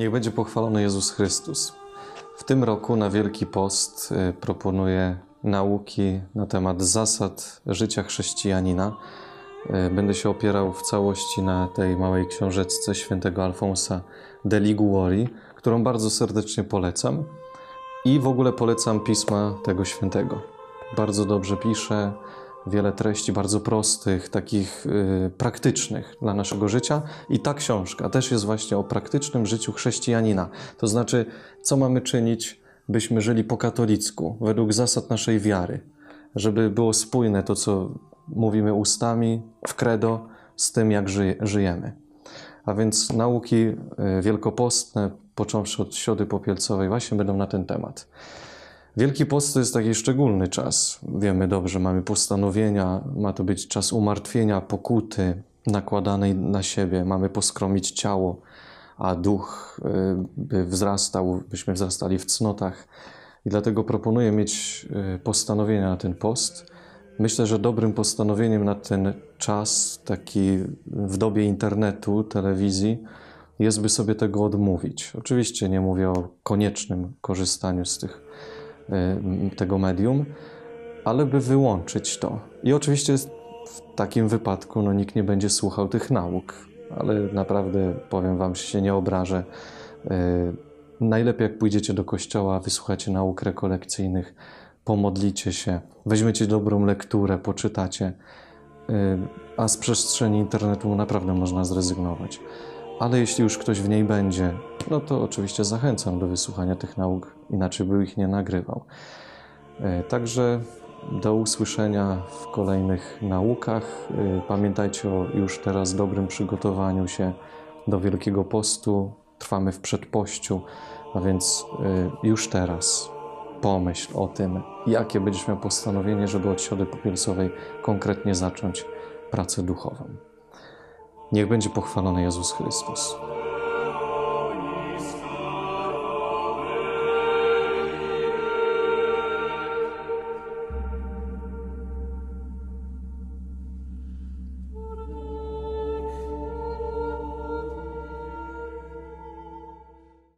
Niech będzie pochwalony Jezus Chrystus. W tym roku na Wielki Post proponuję nauki na temat zasad życia chrześcijanina. Będę się opierał w całości na tej małej książeczce świętego Alfonsa de Liguori, którą bardzo serdecznie polecam. I w ogóle polecam pisma tego świętego. Bardzo dobrze pisze, wiele treści bardzo prostych, takich praktycznych dla naszego życia. I ta książka też jest właśnie o praktycznym życiu chrześcijanina. To znaczy, co mamy czynić, byśmy żyli po katolicku, według zasad naszej wiary. Żeby było spójne to, co mówimy ustami, w credo, z tym, jak żyjemy. A więc nauki wielkopostne, począwszy od Środy Popielcowej, właśnie będą na ten temat. Wielki Post to jest taki szczególny czas. Wiemy dobrze, mamy postanowienia, ma to być czas umartwienia, pokuty nakładanej na siebie. Mamy poskromić ciało, a duch by wzrastał, byśmy wzrastali w cnotach. I dlatego proponuję mieć postanowienia na ten post. Myślę, że dobrym postanowieniem na ten czas, taki w dobie internetu, telewizji, jest, by sobie tego odmówić. Oczywiście nie mówię o koniecznym korzystaniu z tego medium, ale by wyłączyć to. I oczywiście w takim wypadku nikt nie będzie słuchał tych nauk, ale naprawdę, powiem wam, się nie obrażę. Najlepiej jak pójdziecie do kościoła, wysłuchacie nauk rekolekcyjnych, pomodlicie się, weźmiecie dobrą lekturę, poczytacie, a z przestrzeni internetu naprawdę można zrezygnować. Ale jeśli już ktoś w niej będzie, to oczywiście zachęcam do wysłuchania tych nauk, inaczej by ich nie nagrywał. Także do usłyszenia w kolejnych naukach. Pamiętajcie o już teraz dobrym przygotowaniu się do Wielkiego Postu. Trwamy w przedpościu, a więc już teraz pomyśl o tym, jakie będziesz miał postanowienie, żeby od Środy Popielcowej konkretnie zacząć pracę duchową. Niech będzie pochwalony Jezus Chrystus.